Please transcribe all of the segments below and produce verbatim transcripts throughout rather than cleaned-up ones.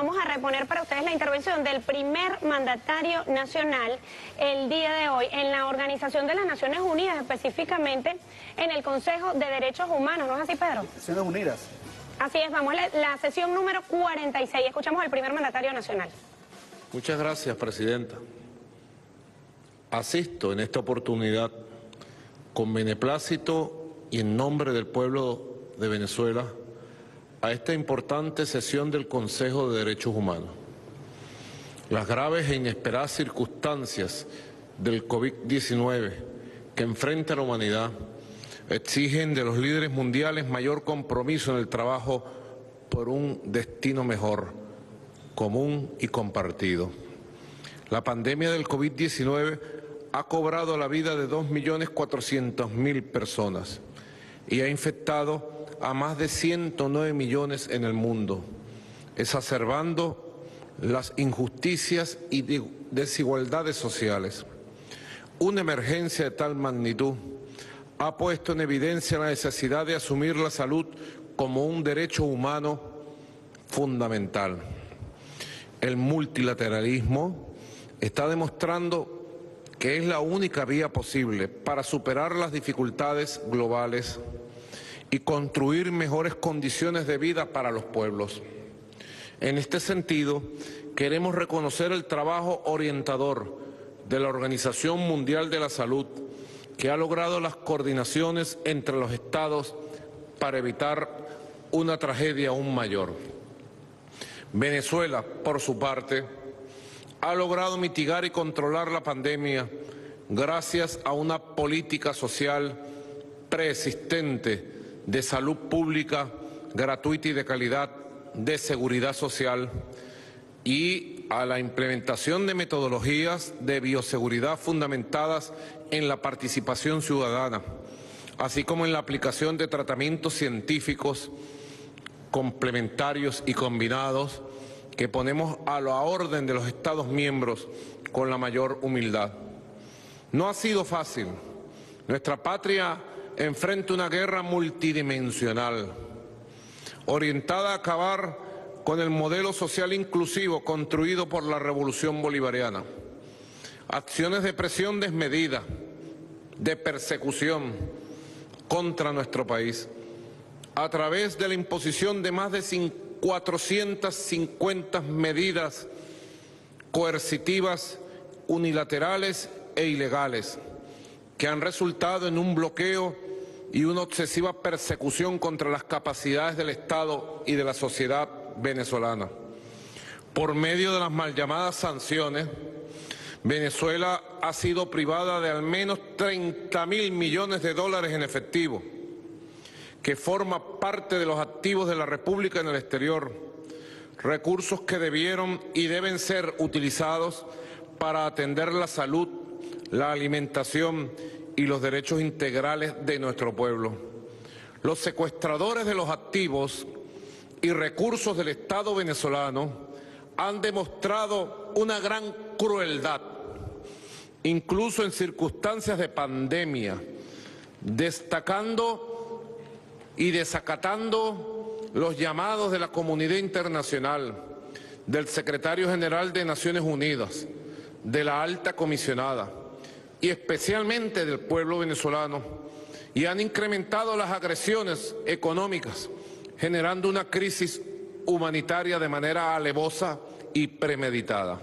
vamos a reponer para ustedes la intervención del primer mandatario nacional el día de hoy en la Organización de las Naciones Unidas, específicamente en el Consejo de Derechos Humanos. ¿No es así, Pedro? Naciones Unidas. Así es, vamos a la, la sesión número cuarenta y seis. Escuchamos al primer mandatario nacional. Muchas gracias, Presidenta. Asisto en esta oportunidad con beneplácito y en nombre del pueblo de Venezuela a esta importante sesión del Consejo de Derechos Humanos. Las graves e inesperadas circunstancias del COVID diecinueve que enfrenta la humanidad exigen de los líderes mundiales mayor compromiso en el trabajo por un destino mejor, común y compartido. La pandemia del COVID diecinueve ha cobrado la vida de dos millones cuatrocientas mil personas y ha infectado a más de ciento nueve millones en el mundo, exacerbando las injusticias y desigualdades sociales. Una emergencia de tal magnitud ha puesto en evidencia la necesidad de asumir la salud como un derecho humano fundamental. El multilateralismo está demostrando que es la única vía posible para superar las dificultades globales y construir mejores condiciones de vida para los pueblos. En este sentido, queremos reconocer el trabajo orientador de la Organización Mundial de la Salud, que ha logrado las coordinaciones entre los estados para evitar una tragedia aún mayor. Venezuela, por su parte, ha logrado mitigar y controlar la pandemia gracias a una política social preexistente de salud pública, gratuita y de calidad, de seguridad social y a la implementación de metodologías de bioseguridad fundamentadas en la participación ciudadana, así como en la aplicación de tratamientos científicos complementarios y combinados que ponemos a la orden de los Estados miembros con la mayor humildad. No ha sido fácil. Nuestra patria enfrenta una guerra multidimensional, orientada a acabar con el modelo social inclusivo construido por la Revolución Bolivariana. Acciones de presión desmedida, de persecución contra nuestro país, a través de la imposición de más de cuatrocientas cincuenta medidas coercitivas, unilaterales e ilegales, que han resultado en un bloqueo y una obsesiva persecución contra las capacidades del Estado y de la sociedad venezolana. Por medio de las mal llamadas sanciones, Venezuela ha sido privada de al menos treinta mil millones de dólares en efectivo, que forma parte de los activos de la República en el exterior, recursos que debieron y deben ser utilizados para atender la salud, la alimentación y los derechos integrales de nuestro pueblo. Los secuestradores de los activos y recursos del Estado venezolano han demostrado una gran crueldad, incluso en circunstancias de pandemia, destacando y desacatando los llamados de la comunidad internacional, del Secretario General de Naciones Unidas, de la Alta Comisionada y especialmente del pueblo venezolano, y han incrementado las agresiones económicas, generando una crisis humanitaria de manera alevosa y premeditada.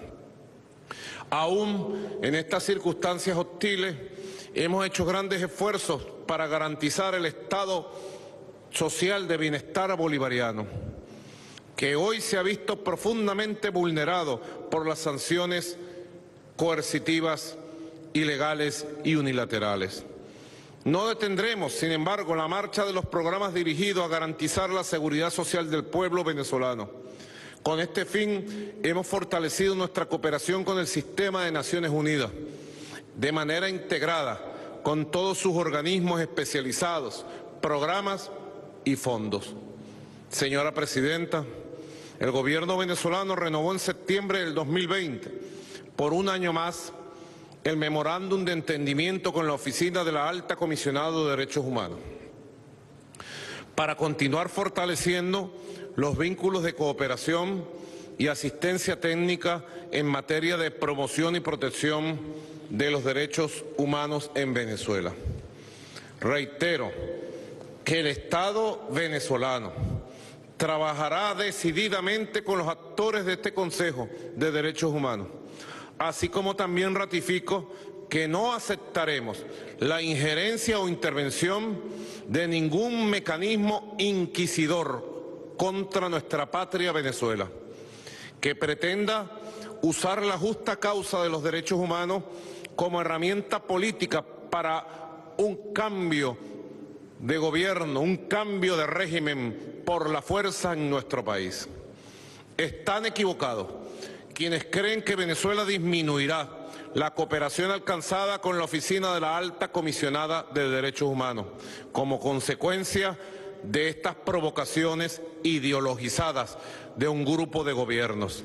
Aún en estas circunstancias hostiles, hemos hecho grandes esfuerzos para garantizar el estado social de bienestar bolivariano, que hoy se ha visto profundamente vulnerado por las sanciones coercitivas, ilegales y unilaterales. No detendremos, sin embargo, la marcha de los programas dirigidos a garantizar la seguridad social del pueblo venezolano. Con este fin, hemos fortalecido nuestra cooperación con el sistema de Naciones Unidas, de manera integrada, con todos sus organismos especializados, programas y fondos. Señora Presidenta, el gobierno venezolano renovó en septiembre del dos mil veinte, por un año más, el memorándum de entendimiento con la Oficina de la Alta Comisionada de Derechos Humanos, para continuar fortaleciendo los vínculos de cooperación y asistencia técnica en materia de promoción y protección de los derechos humanos en Venezuela. Reitero que el Estado venezolano trabajará decididamente con los actores de este Consejo de Derechos Humanos, así como también ratifico que no aceptaremos la injerencia o intervención de ningún mecanismo inquisidor contra nuestra patria Venezuela, que pretenda usar la justa causa de los derechos humanos como herramienta política para un cambio de gobierno, un cambio de régimen por la fuerza en nuestro país. Están equivocados quienes creen que Venezuela disminuirá la cooperación alcanzada con la Oficina de la Alta Comisionada de Derechos Humanos como consecuencia de estas provocaciones ideologizadas de un grupo de gobiernos.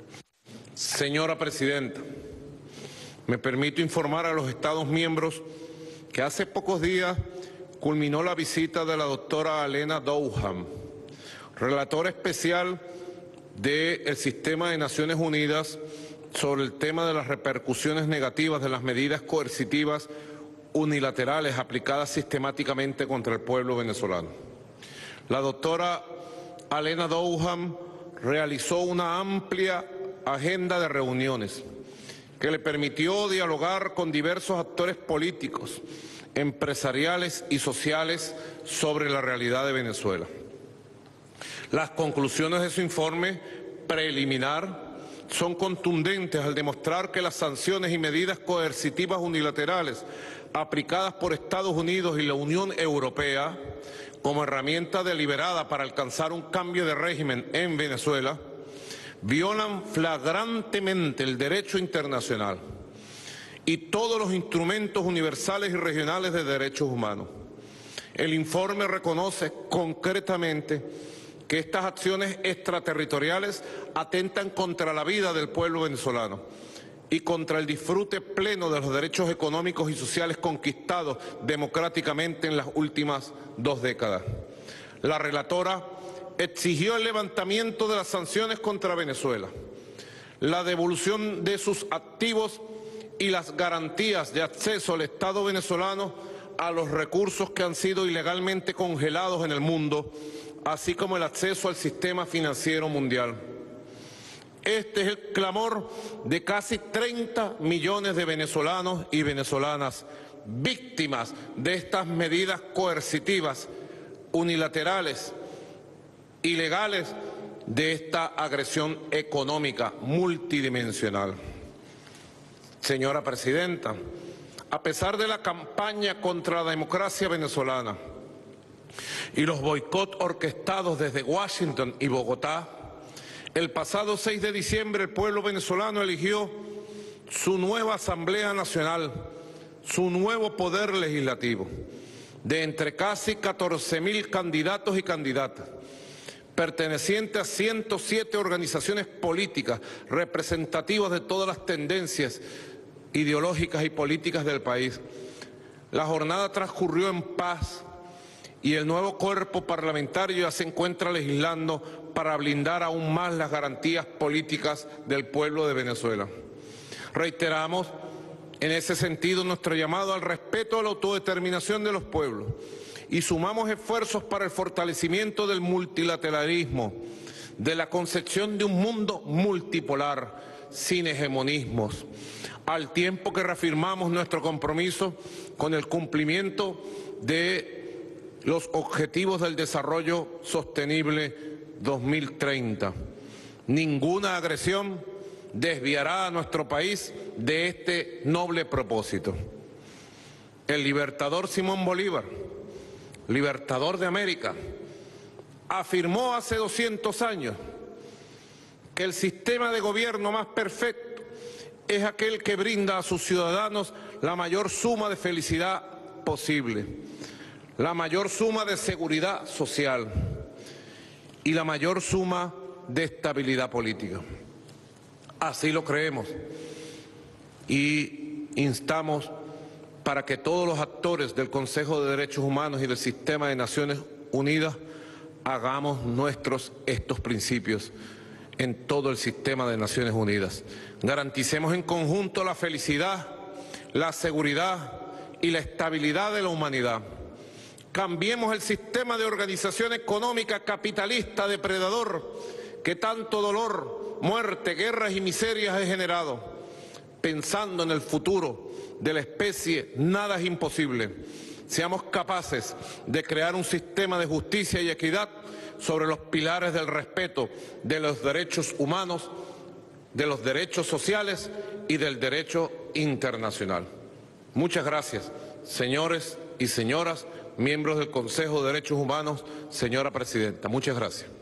Señora Presidenta, me permito informar a los Estados miembros que hace pocos días culminó la visita de la doctora Alena Douham, relatora especial del Sistema de Naciones Unidas sobre el tema de las repercusiones negativas de las medidas coercitivas unilaterales aplicadas sistemáticamente contra el pueblo venezolano. La doctora Alena Douham realizó una amplia agenda de reuniones que le permitió dialogar con diversos actores políticos, empresariales y sociales sobre la realidad de Venezuela. Las conclusiones de su informe preliminar son contundentes al demostrar que las sanciones y medidas coercitivas unilaterales aplicadas por Estados Unidos y la Unión Europea como herramienta deliberada para alcanzar un cambio de régimen en Venezuela violan flagrantemente el derecho internacional y todos los instrumentos universales y regionales de derechos humanos. El informe reconoce concretamente que estas acciones extraterritoriales atentan contra la vida del pueblo venezolano y contra el disfrute pleno de los derechos económicos y sociales conquistados democráticamente en las últimas dos décadas. La relatora exigió el levantamiento de las sanciones contra Venezuela, la devolución de sus activos y las garantías de acceso al Estado venezolano a los recursos que han sido ilegalmente congelados en el mundo, así como el acceso al sistema financiero mundial. Este es el clamor de casi treinta millones de venezolanos y venezolanas víctimas de estas medidas coercitivas, unilaterales, ilegales, de esta agresión económica multidimensional. Señora Presidenta, a pesar de la campaña contra la democracia venezolana y los boicots orquestados desde Washington y Bogotá, el pasado seis de diciembre el pueblo venezolano eligió su nueva Asamblea Nacional, su nuevo poder legislativo, de entre casi catorce mil candidatos y candidatas, perteneciente a ciento siete organizaciones políticas representativas de todas las tendencias ideológicas y políticas del país. La jornada transcurrió en paz y el nuevo cuerpo parlamentario ya se encuentra legislando para blindar aún más las garantías políticas del pueblo de Venezuela. Reiteramos en ese sentido nuestro llamado al respeto a la autodeterminación de los pueblos y sumamos esfuerzos para el fortalecimiento del multilateralismo, de la concepción de un mundo multipolar, sin hegemonismos, al tiempo que reafirmamos nuestro compromiso con el cumplimiento de los Objetivos del Desarrollo Sostenible dos mil treinta. Ninguna agresión desviará a nuestro país de este noble propósito. El libertador Simón Bolívar, libertador de América, afirmó hace doscientos años que el sistema de gobierno más perfecto es aquel que brinda a sus ciudadanos la mayor suma de felicidad posible, la mayor suma de seguridad social y la mayor suma de estabilidad política. Así lo creemos y instamos para que todos los actores del Consejo de Derechos Humanos y del Sistema de Naciones Unidas hagamos nuestros estos principios en todo el sistema de Naciones Unidas. Garanticemos en conjunto la felicidad, la seguridad y la estabilidad de la humanidad. Cambiemos el sistema de organización económica capitalista depredador que tanto dolor, muerte, guerras y miserias ha generado. Pensando en el futuro de la especie, nada es imposible. Seamos capaces de crear un sistema de justicia y equidad sobre los pilares del respeto de los derechos humanos, de los derechos sociales y del derecho internacional. Muchas gracias, señores y señoras, miembros del Consejo de Derechos Humanos, señora Presidenta. Muchas gracias.